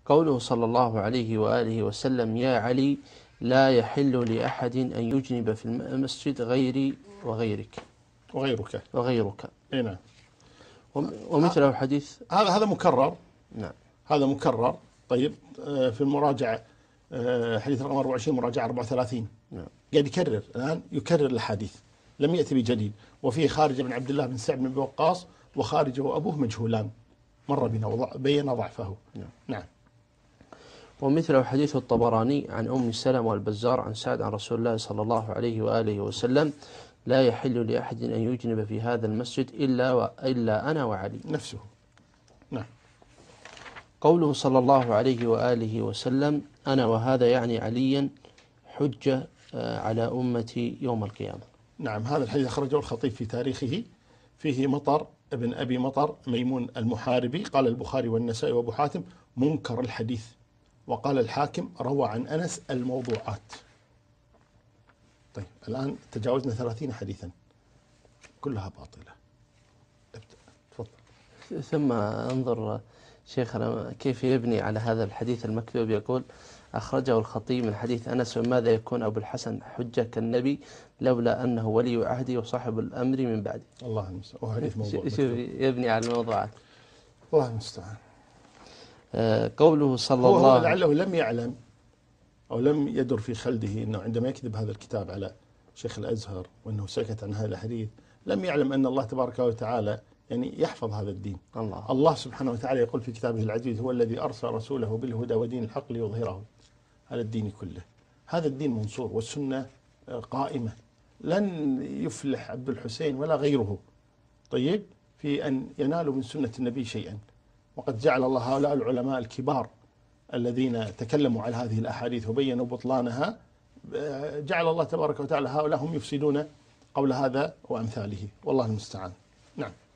قوله صلى الله عليه وآله وسلم: يا علي لا يحل لأحد أن يجنب في المسجد غيري وغيرك. اي نعم. ومثله حديث هذا مكرر. نعم. هذا مكرر. طيب، في المراجعة حديث رقم 24 مراجعة 34. نعم. قاعد يكرر الآن، يكرر الحديث، لم يأتي بجديد. وفيه خارجة بن عبد الله بن سعد بن أبي وقاص، وخارجة وأبوه مجهولان، مر بنا وبين ضعفه. نعم. ومثله حديث الطبراني عن أم سلمة والبزار عن سعد عن رسول الله صلى الله عليه وآله وسلم: لا يحل لأحد أن يجنب في هذا المسجد إلا أنا وعلي. نفسه. نعم. قوله صلى الله عليه وآله وسلم: أنا وهذا يعني عليا حجة على أمتي يوم القيامة. نعم. هذا الحديث أخرجه الخطيب في تاريخه، فيه مطر ابن أبي مطر ميمون المحاربي، قال البخاري والنسائي وأبو حاتم منكر الحديث، وقال الحاكم روى عن أنس الموضوعات. طيب، الآن تجاوزنا 30 حديثا كلها باطلة. تفضل. ثم انظر شيخنا كيف يبني على هذا الحديث المكذوب. يقول: أخرجه الخطيب من حديث أنس: وماذا يكون أبو الحسن حجة كالنبي لولا أنه ولي عهدي وصاحب الأمر من بعدي. الله المستعان. وحديث موضوع. يبني على الموضوعات. الله المستعان. قوله صلى الله هو لعله لم يعلم أو لم يدر في خلده أنه عندما يكتب هذا الكتاب على شيخ الأزهر وأنه سكت عن هذا الحديث، لم يعلم أن الله تبارك وتعالى يعني يحفظ هذا الدين. الله سبحانه وتعالى يقول في كتابه العزيز: هو الذي أرسل رسوله بالهدى ودين الحق ليظهره على الدين كله. هذا الدين منصور والسنة قائمة، لن يفلح عبد الحسين ولا غيره طيب في أن ينالوا من سنة النبي شيئا. وقد جعل الله هؤلاء العلماء الكبار الذين تكلموا على هذه الأحاديث وبينوا بطلانها، جعل الله تبارك وتعالى هؤلاء هم يفسدون قول هذا وأمثاله، والله المستعان. نعم.